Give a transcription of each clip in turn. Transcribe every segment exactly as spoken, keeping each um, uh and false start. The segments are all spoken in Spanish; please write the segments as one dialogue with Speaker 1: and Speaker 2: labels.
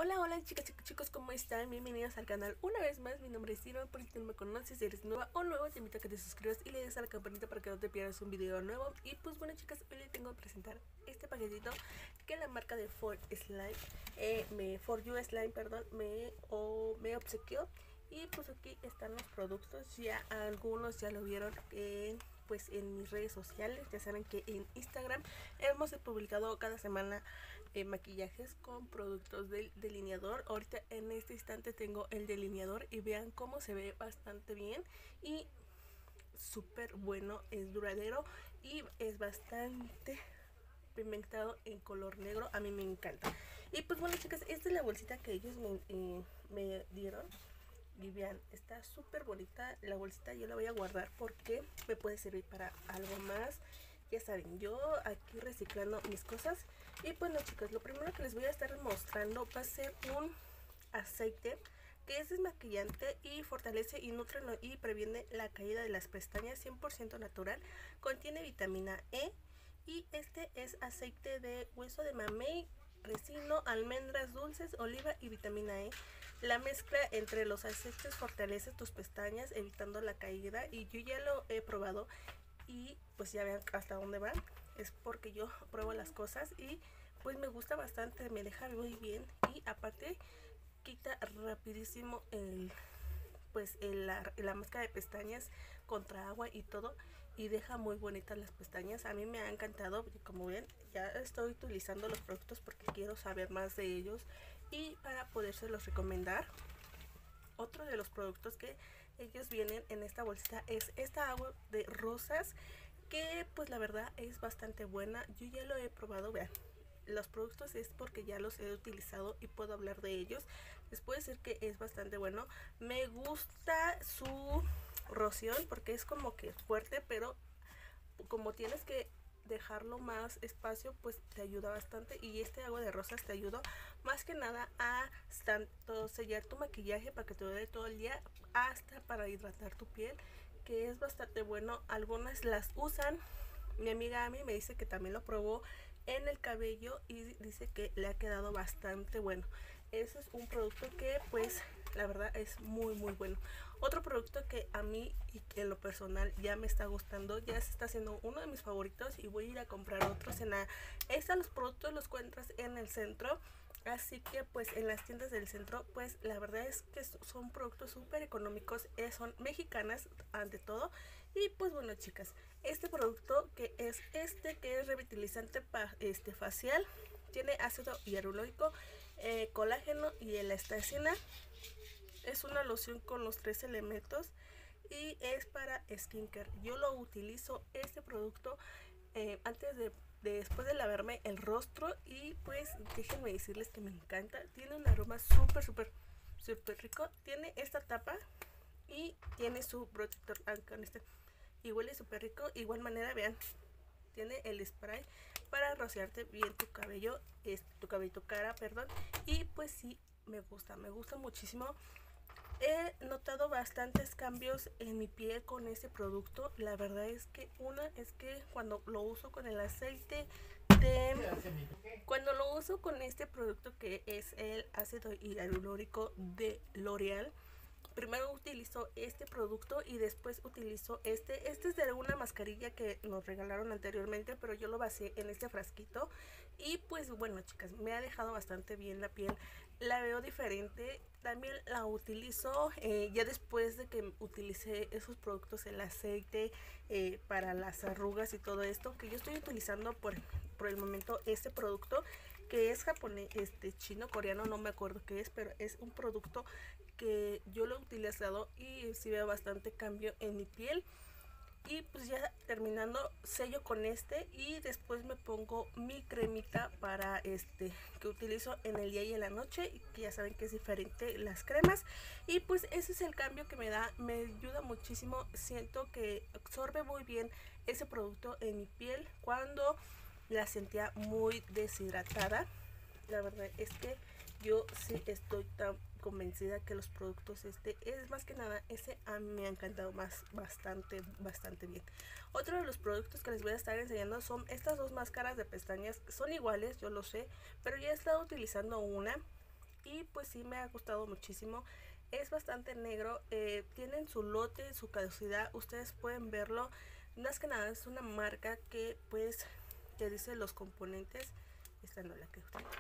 Speaker 1: Hola, hola chicas y chicos, ¿cómo están? Bienvenidos al canal una vez más. Mi nombre es Irma, por si no me conoces, si eres nueva o nuevo, te invito a que te suscribas y le des a la campanita para que no te pierdas un video nuevo. Y pues bueno chicas, hoy les tengo a presentar este paquetito que la marca de For Slime, eh, me, For You Slime, perdón, me, o, me obsequió. Y pues aquí están los productos, ya algunos ya lo vieron eh, pues en mis redes sociales. Ya saben que en Instagram hemos publicado cada semana eh, maquillajes con productos del delineador. Ahorita en este instante tengo el delineador y vean cómo se ve bastante bien y súper bueno, es duradero y es bastante pigmentado en color negro. A mí me encanta. Y pues bueno chicas, esta es la bolsita que ellos me, eh, me dieron. Y vean, está súper bonita la bolsita. Yo la voy a guardar porque me puede servir para algo más. Ya saben, yo aquí reciclando mis cosas. Y bueno chicos, lo primero que les voy a estar mostrando va a ser un aceite que es desmaquillante y fortalece y nutre y previene la caída de las pestañas, cien por ciento natural. Contiene vitamina E y este es aceite de hueso de mamey, resino, almendras dulces, oliva y vitamina E. La mezcla entre los aceites fortalece tus pestañas evitando la caída y yo ya lo he probado y pues ya vean hasta dónde va. Es porque yo pruebo las cosas y pues me gusta bastante, me deja muy bien y aparte quita rapidísimo el pues el, la, la máscara de pestañas contra agua y todo y deja muy bonitas las pestañas. A mí me ha encantado, como ven ya estoy utilizando los productos porque quiero saber más de ellos y para podérselos recomendar. Otro de los productos que ellos vienen en esta bolsita es esta agua de rosas que pues la verdad es bastante buena. Yo ya lo he probado, vean. Los productos es porque ya los he utilizado y puedo hablar de ellos. Les puedo decir que es bastante bueno. Me gusta su roción porque es como que fuerte, pero como tienes que dejarlo más espacio, pues te ayuda bastante. Y este agua de rosas te ayuda más que nada a tanto sellar tu maquillaje para que te dure todo el día, hasta para hidratar tu piel, que es bastante bueno. Algunas las usan. Mi amiga Ami me dice que también lo probó en el cabello y dice que le ha quedado bastante bueno. Ese es un producto que pues la verdad es muy muy bueno. Otro producto que a mí y que en lo personal ya me está gustando, ya se está haciendo uno de mis favoritos y voy a ir a comprar otros en la... Estos los productos los encuentras en el centro, así que pues en las tiendas del centro pues la verdad es que son productos súper económicos, eh, son mexicanas ante todo. Y pues bueno chicas, este producto que es este que es revitalizante pa, este facial, tiene ácido hialurónico, eh, colágeno y elastacina. Es una loción con los tres elementos y es para skincare. Yo lo utilizo este producto eh, antes de, de después de lavarme el rostro y pues déjenme decirles que me encanta. Tiene un aroma súper súper súper rico. Tiene esta tapa y tiene su protector con este y huele súper rico. Igual manera, vean, tiene el spray para rociarte bien tu cabello, es, tu cabello, tu cara, perdón. Y pues sí, me gusta, me gusta muchísimo. He notado bastantes cambios en mi piel con este producto. La verdad es que una es que cuando lo uso con el aceite de... Cuando lo uso con este producto que es el ácido hialurónico de L'Oreal, primero utilizo este producto y después utilizo este. Este es de una mascarilla que nos regalaron anteriormente, pero yo lo vacié en este frasquito. Y pues bueno chicas, me ha dejado bastante bien la piel. La veo diferente. También la utilizo eh, ya después de que utilicé esos productos, el aceite eh, para las arrugas y todo esto. Que yo estoy utilizando por, por el momento este producto que es japonés, este chino, coreano, no me acuerdo qué es, pero es un producto que yo lo he utilizado y sí veo bastante cambio en mi piel. Y pues ya terminando, sello con este y después me pongo mi cremita para este que utilizo en el día y en la noche, y que ya saben que es diferente las cremas. Y pues ese es el cambio que me da, me ayuda muchísimo. Siento que absorbe muy bien ese producto en mi piel cuando la sentía muy deshidratada. La verdad es que yo sí estoy tan convencida que los productos este es más que nada ese a mí me ha encantado más bastante bastante bien. Otro de los productos que les voy a estar enseñando son estas dos máscaras de pestañas. Son iguales, yo lo sé, pero ya he estado utilizando una y pues sí me ha gustado muchísimo. Es bastante negro, eh, tienen su lote, su caducidad, ustedes pueden verlo. Más que nada es una marca que pues te dice los componentes. Esta no la que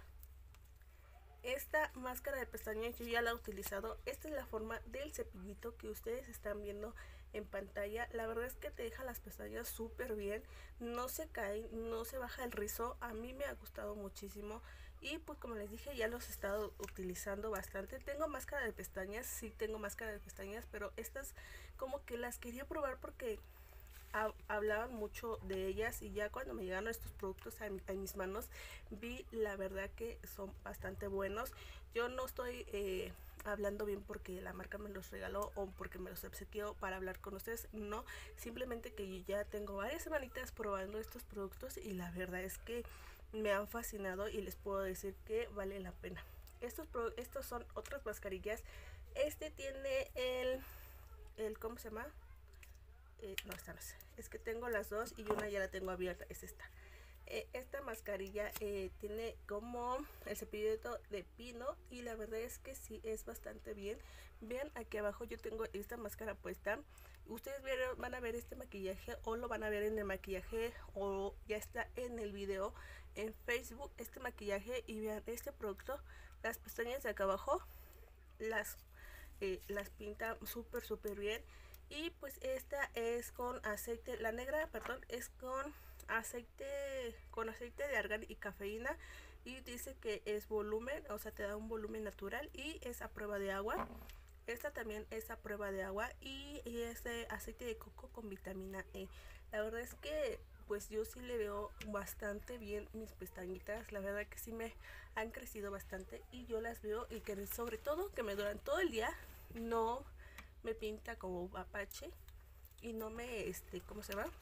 Speaker 1: esta máscara de pestañas yo ya la he utilizado. Esta es la forma del cepillito que ustedes están viendo en pantalla. La verdad es que te deja las pestañas súper bien, no se caen, no se baja el rizo. A mí me ha gustado muchísimo y pues como les dije ya los he estado utilizando bastante. Tengo máscara de pestañas, sí tengo máscara de pestañas, pero estas como que las quería probar porque hablaban mucho de ellas y ya cuando me llegaron estos productos a, a mis manos vi la verdad que son bastante buenos. Yo no estoy eh, hablando bien porque la marca me los regaló o porque me los obsequió para hablar con ustedes, no, simplemente que yo ya tengo varias semanitas probando estos productos y la verdad es que me han fascinado y les puedo decir que vale la pena. Estos, estos son otras mascarillas. Este tiene el, el ¿cómo se llama? Eh, no, esta no es. Es que tengo las dos y una ya la tengo abierta, es esta. Eh, esta mascarilla eh, tiene como el cepillito de pino y la verdad es que sí es bastante bien. Vean aquí abajo yo tengo esta máscara puesta. Ustedes vieron, van a ver este maquillaje o lo van a ver en el maquillaje o ya está en el video en Facebook este maquillaje y vean este producto. Las pestañas de acá abajo las, eh, las pinta súper súper bien. Y pues esta es con aceite, la negra, perdón, es con aceite, con aceite de argán y cafeína. Y dice que es volumen, o sea, te da un volumen natural y es a prueba de agua. Esta también es a prueba de agua y, y es de aceite de coco con vitamina E. La verdad es que pues yo sí le veo bastante bien mis pestañitas. La verdad que sí me han crecido bastante y yo las veo y que sobre todo que me duran todo el día. No me pinta como apache y no me, este, ¿cómo se va?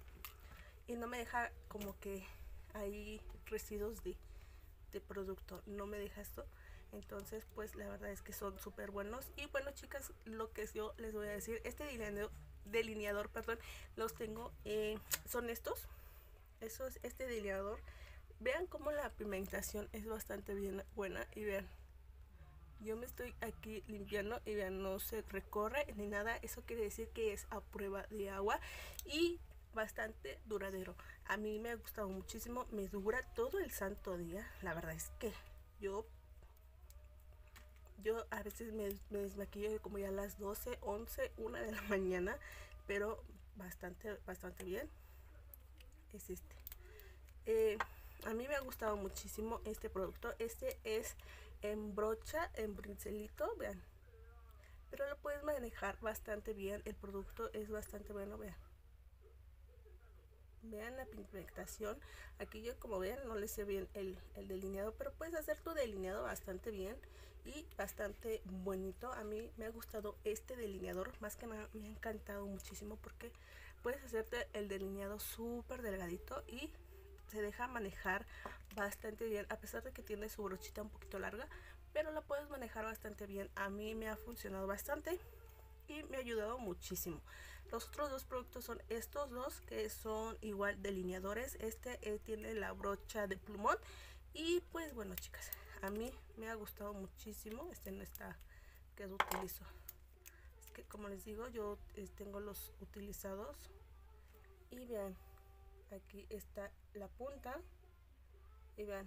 Speaker 1: Y no me deja como que hay residuos de, de producto, no me deja esto. Entonces pues la verdad es que son súper buenos. Y bueno chicas, lo que yo les voy a decir, este delineador, delineador perdón, los tengo, eh, son estos, eso es este delineador. Vean cómo la pigmentación es bastante bien buena y vean. Yo me estoy aquí limpiando y vean, no se recorre ni nada. Eso quiere decir que es a prueba de agua y bastante duradero. A mí me ha gustado muchísimo, me dura todo el santo día. La verdad es que yo yo a veces me, me desmaquillo como ya a las doce, once, una de la mañana, pero bastante bastante bien. Es este. Eh, a mí me ha gustado muchísimo este producto. Este es en brocha, en brincelito, vean. Pero lo puedes manejar bastante bien. El producto es bastante bueno, vean. Vean la pigmentación. Aquí yo como vean no le sé bien el, el delineado, pero puedes hacer tu delineado bastante bien y bastante bonito. A mí me ha gustado este delineador, más que nada me ha encantado muchísimo porque puedes hacerte el delineado súper delgadito y se deja manejar bastante bien, a pesar de que tiene su brochita un poquito larga, pero la puedes manejar bastante bien. A mí me ha funcionado bastante y me ha ayudado muchísimo. Los otros dos productos son estos dos, que son igual delineadores. Este eh, tiene la brocha de plumón y pues bueno chicas, a mí me ha gustado muchísimo. Este no está que utilizo, es que como les digo yo eh, tengo los utilizados y vean, aquí está la punta y vean,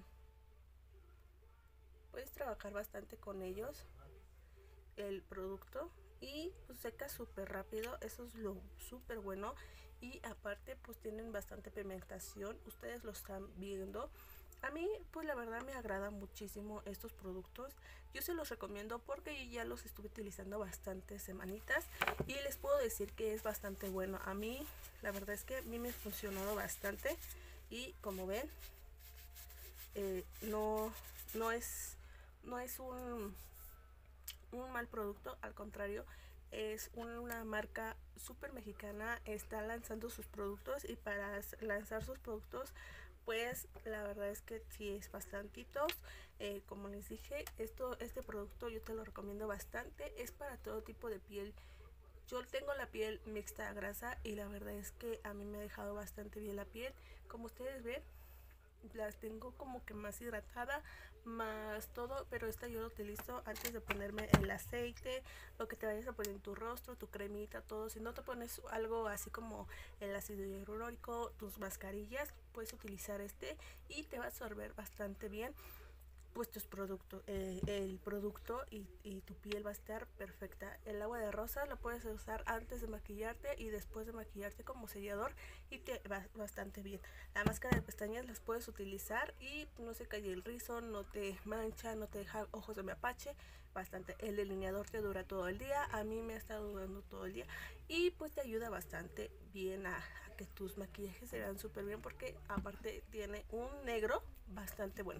Speaker 1: puedes trabajar bastante con ellos el producto y pues seca súper rápido, eso es lo súper bueno. Y aparte pues tienen bastante pigmentación, ustedes lo están viendo. A mí pues la verdad me agrada muchísimo estos productos, yo se los recomiendo porque yo ya los estuve utilizando bastantes semanitas y les puedo decir que es bastante bueno. A mí la verdad es que a mí me ha funcionado bastante y como ven eh, no, no es, no es un, un mal producto, al contrario, es una marca súper mexicana, está lanzando sus productos y para lanzar sus productos pues la verdad es que sí es bastantitos. Eh, como les dije, esto, este producto yo te lo recomiendo bastante, es para todo tipo de piel. Yo tengo la piel mixta a grasa y la verdad es que a mí me ha dejado bastante bien la piel. Como ustedes ven, las tengo como que más hidratada, más todo, pero esta yo lo utilizo antes de ponerme el aceite, lo que te vayas a poner en tu rostro, tu cremita, todo. Si no te pones algo así como el ácido hialurónico, tus mascarillas, puedes utilizar este y te va a absorber bastante bien pues tus productos, eh, el producto y, y tu piel va a estar perfecta. El agua de rosa lo puedes usar antes de maquillarte y después de maquillarte como sellador y te va bastante bien. La máscara de pestañas las puedes utilizar y no se cae el rizo, no te mancha, no te deja ojos de mapache, bastante. El delineador te dura todo el día, a mí me ha estado durando todo el día y pues te ayuda bastante bien a, a que tus maquillajes se vean súper bien, porque aparte tiene un negro bastante bueno.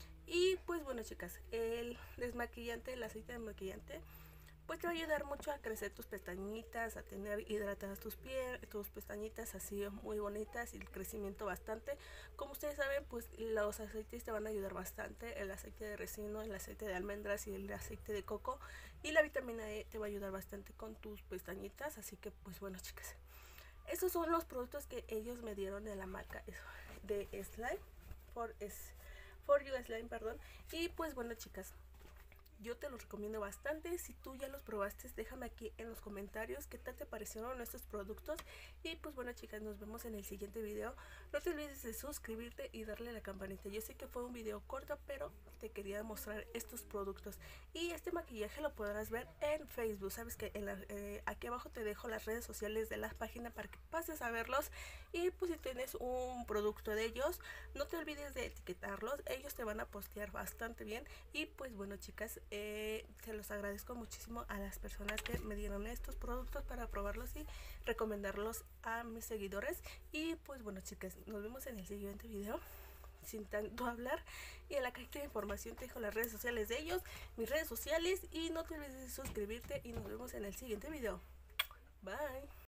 Speaker 1: Y pues bueno, chicas, el desmaquillante, el aceite desmaquillante, pues te va a ayudar mucho a crecer tus pestañitas, a tener hidratadas tus piel, tus pestañitas así muy bonitas y el crecimiento bastante. Como ustedes saben, pues los aceites te van a ayudar bastante. El aceite de resino, el aceite de almendras y el aceite de coco y la vitamina E te va a ayudar bastante con tus pestañitas. Así que pues bueno, chicas, esos son los productos que ellos me dieron de la marca de Slime for es For You Slime, perdón. Y pues bueno, chicas, yo te los recomiendo bastante. Si tú ya los probaste, déjame aquí en los comentarios qué tal te parecieron estos productos. Y pues bueno, chicas, nos vemos en el siguiente video. No te olvides de suscribirte y darle a la campanita. Yo sé que fue un video corto, pero te quería mostrar estos productos. Y este maquillaje lo podrás ver en Facebook. Sabes que en la, eh, aquí abajo te dejo las redes sociales de la página para que pases a verlos. Y pues si tienes un producto de ellos, no te olvides de etiquetarlos. Ellos te van a postear bastante bien. Y pues bueno, chicas, Eh, se los agradezco muchísimo a las personas que me dieron estos productos para probarlos y recomendarlos a mis seguidores. Y pues bueno, chicas, nos vemos en el siguiente video. Sin tanto hablar, y en la cajita de información te dejo las redes sociales de ellos, mis redes sociales, y no te olvides de suscribirte y nos vemos en el siguiente video. Bye.